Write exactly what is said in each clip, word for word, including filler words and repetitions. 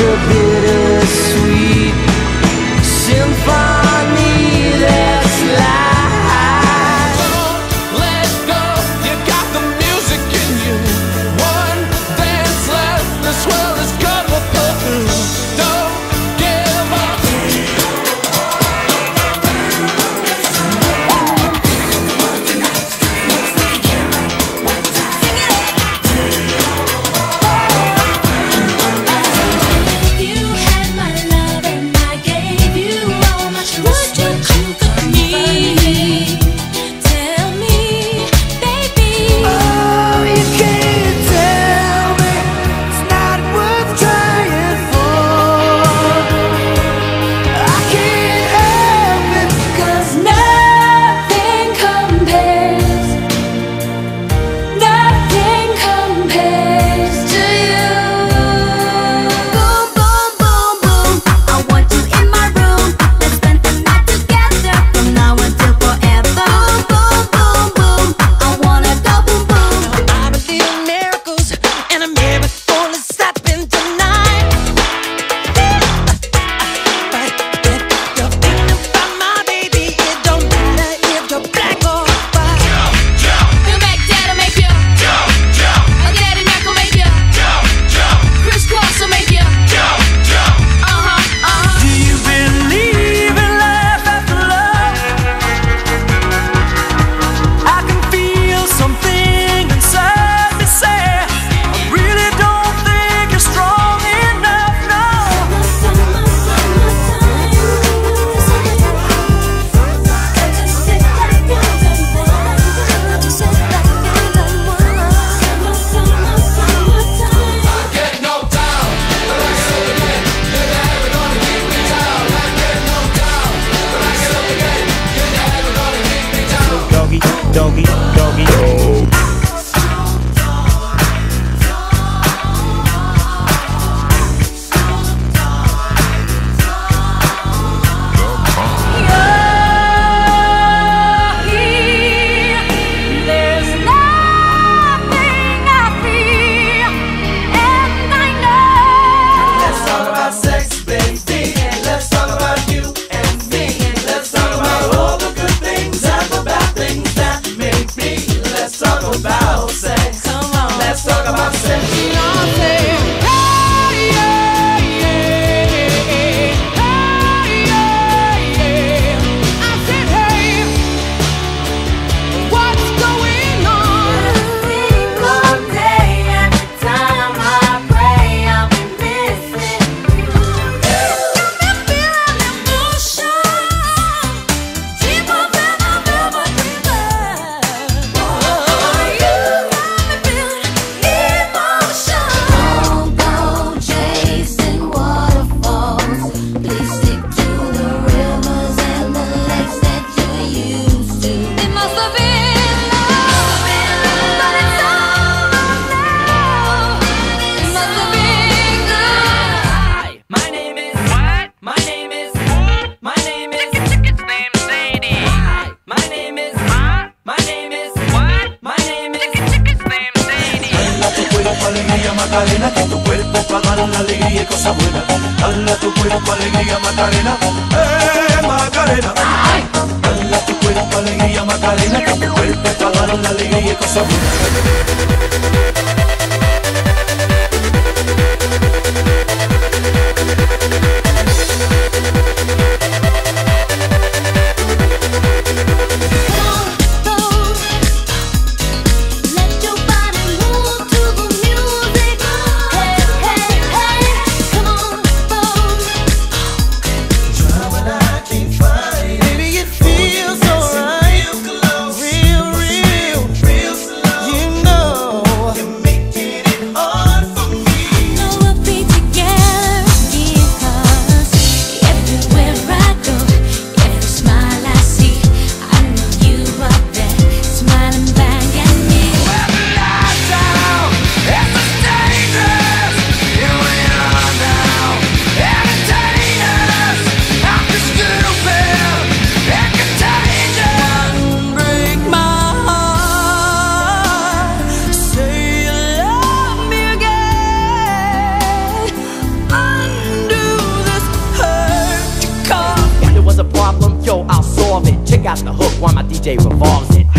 a bittersweet symphony that's life. Let's go, you got the music in you. One dance left, this world is gonna pull through. Don't give up. You had my love and I gave you all my trust. Would you comfort me? Tell me, baby. Oh, you can't tell me it's not worth trying for. I can't help it, 'cause Nothing compares, nothing compares to you. Boom, boom, boom, boom. I want you in my room. Let's spend the night together from now until forever. Boom, boom, boom, boom. I wanna go boom, boom. I believe in miracles, and a miracle is happening tonight. But if you're thinking about my baby, it don't matter if you're black or white. You make dad'll make you. A daddy Mac will make you. Chris Cross will make you. Uh-huh, uh-huh. do you believe in life after love? I can feel something inside me say, I really don't think you're strong enough, no. Summer, summer, Get knocked down, but I get up again. You're never gonna keep me down. I get knocked down, but I get up again. You're never gonna keep me down. Doggy, doggy, doggy, dog. There's nothing I feel, and I know. Let's talk about sex, baby. Let's talk about you and me. Let's talk about all the good things and the bad things that make me. Let's talk about sex. Come on. Let's talk about sex. All day, every time I pray, I'll be missing you. Got me feeling emotion deeper than I've ever dreamed of. You got me feeling emotion. Don't go chasing waterfalls. Please stick to the rivers and the lakes that you're used to. It must have been love, but it's over now. It must have been good. My name is what? My name is my name is Its name Sadie. My name is my name is what? My name is Its name Sadie. Dala tu cuerpo alegría Macarena, que tu cuerpo para dar la alegría y cosas buenas. Dala tu cuerpo alegría Macarena, eh Macarena. Dala tu cuerpo alegría Macarena, que tu cuerpo para dar la alegría y cosas buenas. Let your body move to the music. Hey, hey, hey, come on, boom. Baby, it feels alright. Real, real, real slow. You know, you make Check out the hook while my D J revolves it.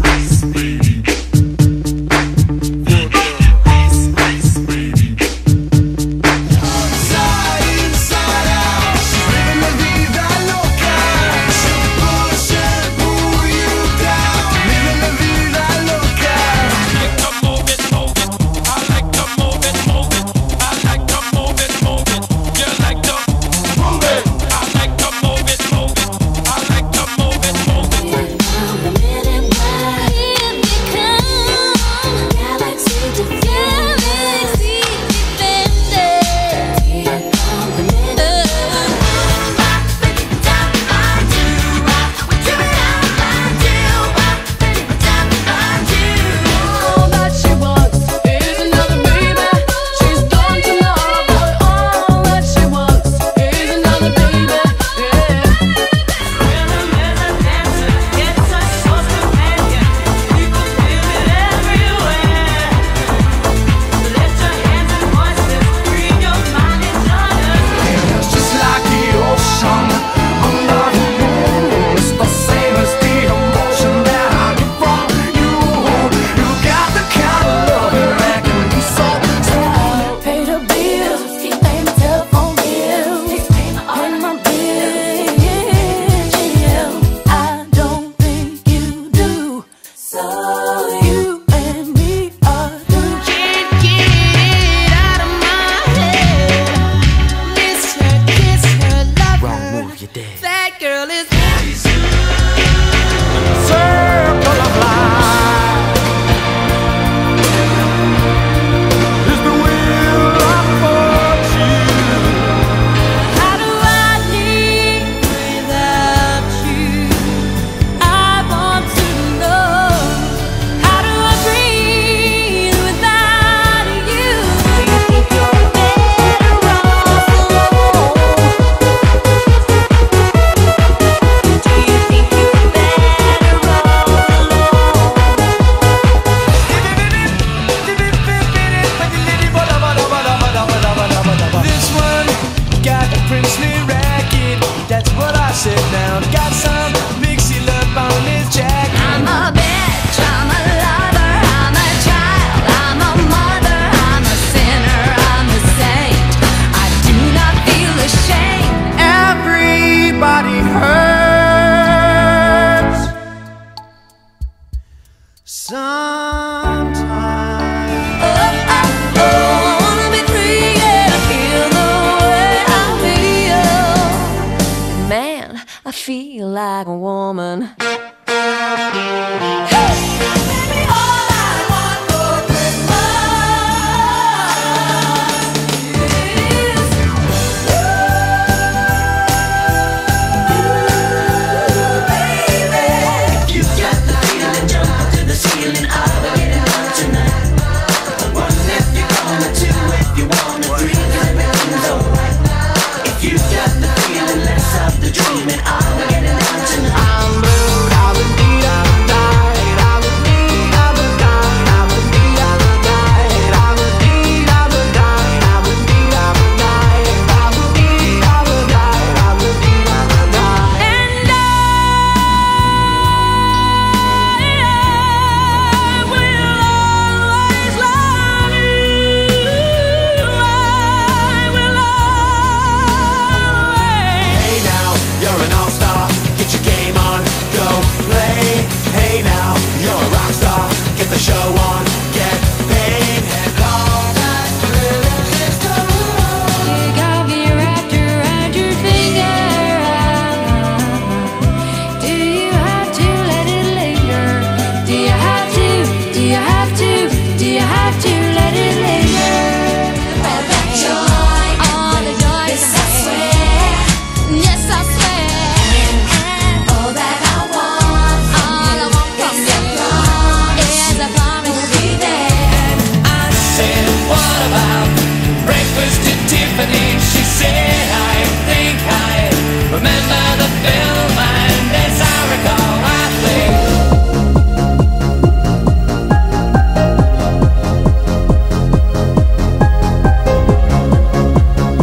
I feel like a woman.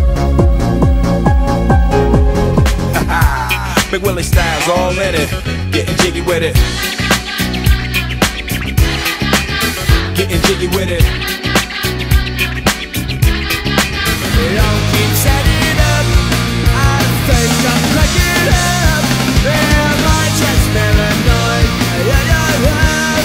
Big Willie Styles all in it. with it. Getting jiggy with it. They all keep setting it up. I think I'm cracking up. They're my chest paranoid. Yeah, yeah, yeah.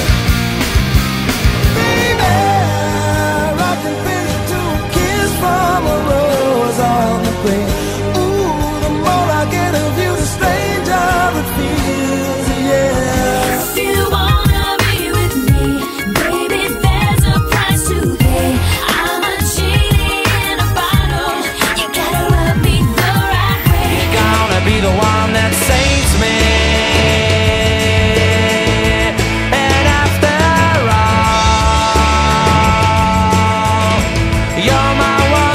Baby, I can picture a kiss from a rose on the grave. Ooh, the more I get of you, the stranger it feels, yeah. If you wanna be with me, baby, there's a price to pay. I'm a genie in a bottle. You gotta rub me the right way. You're gonna be the one that saves me. And after all, you're my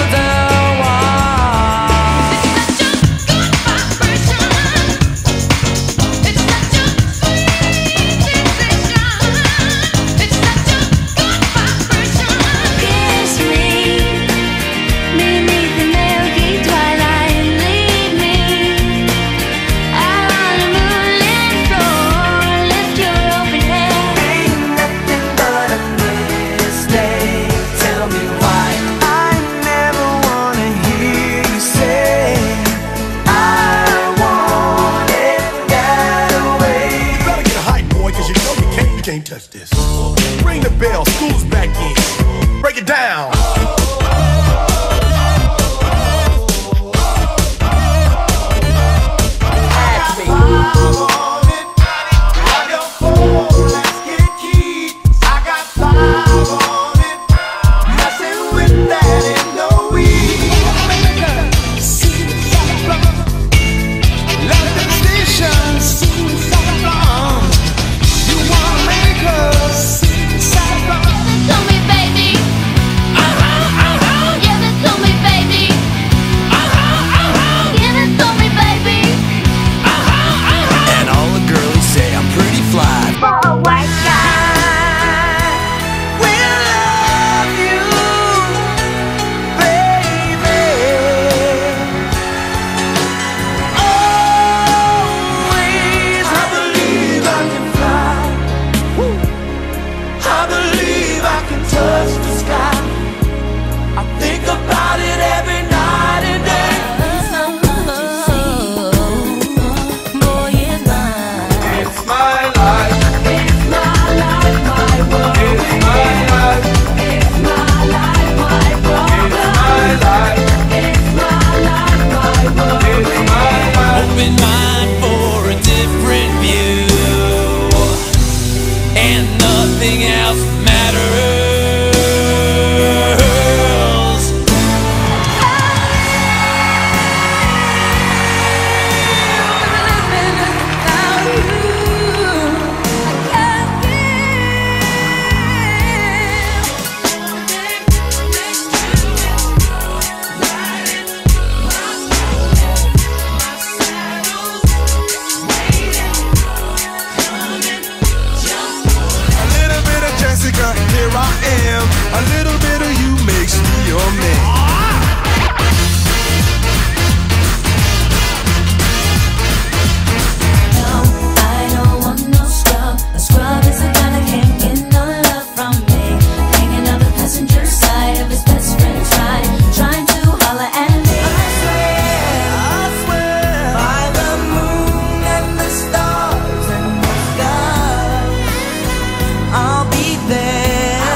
wonderwall. It's such a good vibration. It's such a sweet sensation. It's such a good vibration. Kiss me beneath the milky twilight and lead me out on the moonlit floor. Lift your open hair. Ain't nothing but a mistake. Tell me why I never wanna hear you say I want it that way. You better get hype, boy, cause you know you can't, you can't touch this. Ring the bell, school's back in. Break it down. Tell me, baby. Give it to me, baby. Give it to me, baby. And all the girlies say I'm pretty fly. For a white guy, We'll love you, baby. Always, I believe I can fly. I believe I can touch the sky. I think about it every night and day. boy, it's mine. It's my life. It's my life, my world. It's my life. It's my life, my world. It's my life. It's my life, my world. It's my life. Open mind for a different view, and nothing else matters. A little bit of Jessica, here I am. A little bit of you makes me your man. No, I don't want no scrub. A scrub is a guy that can't get no love from me. Hanging on the passenger side of his best friend's ride, trying to holler at me. I swear by the moon and the stars and the sky, I'll be there.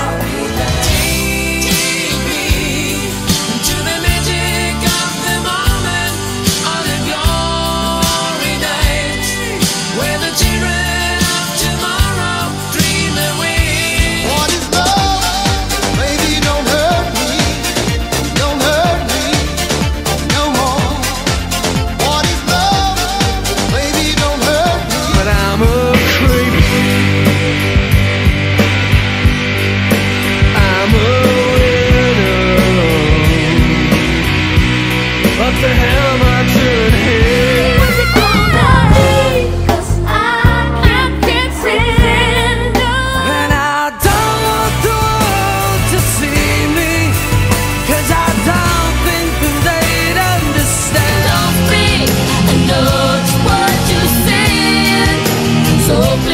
To the magic of the moment on a glory night, where the children of tomorrow dream away. What is love? Baby, don't hurt me. Don't hurt me no more. What is love? Baby, don't hurt me. But I'm a creep. I'm a widow. What the hell am I doing here? What's it gonna be? 'Cause I can't stand And I don't want the world to see me, 'cause I don't think that they'd understand. Don't be, I know it's what you're saying. So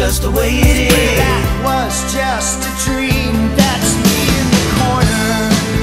just the way it is. That was just a dream. That's me in the corner.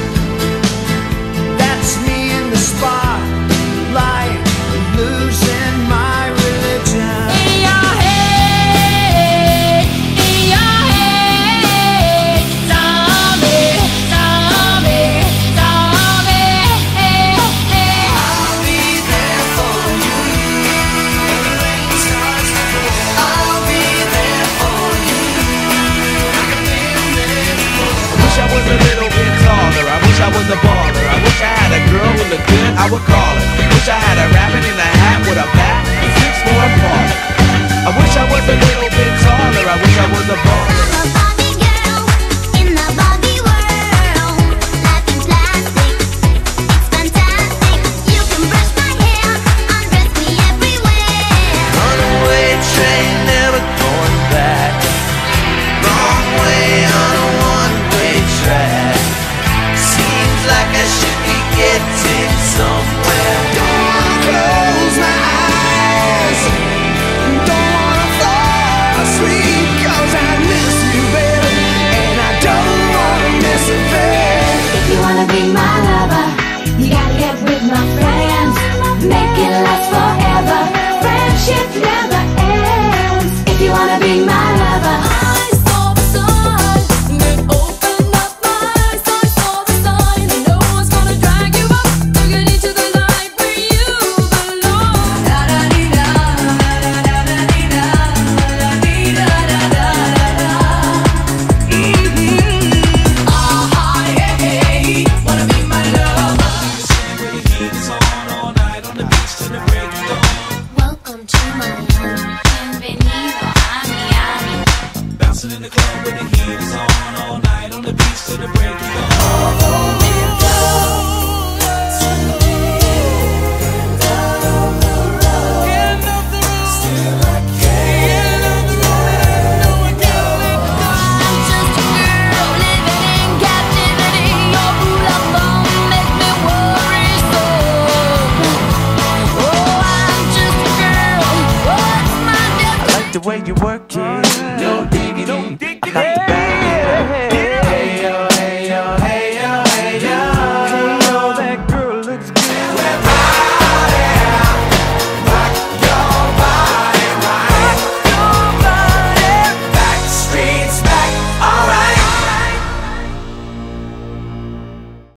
That's me in the spotlight, losing my religion. In your head, in your head, zombie, zombie, zombie. I'll be there for you. Rain starts to fall. I'll be there for you. I can feel it. I wish I was a little bit taller. I wish I was a baller. I wish I had a girl who looked good, I would call her. Wish I had a rabbit in a hat with a bat and six for a paw. I wish I was a little bit taller. I wish I was a baller. I'm a Barbie girl in the Barbie world. Life in plastic, it's fantastic. You can brush my hair, undress me everywhere. Runaway train, never going back. Wrong way on a one-way track. Seems like I should be getting somewhere. Don't wanna close my eyes. Don't wanna fall asleep, 'cause I miss you, baby, and I don't wanna miss a thing. If you wanna be my lover, you gotta get with my friends. Make it last forever. Friendship never ends. If you wanna be my lover. I saw the sun, then opened up my eyes. I saw the sign, and no one's gonna drag you up. Took it into the light where you belong. Da da dee da, da da da dee da, da dee da da da da. Mhm. Ah yeah, yeah, wanna be my lover. Welcome to my home. Bienvenido a Miami. Bouncing in the club with the heat is on all night on the beach till the break of dawn. Oh,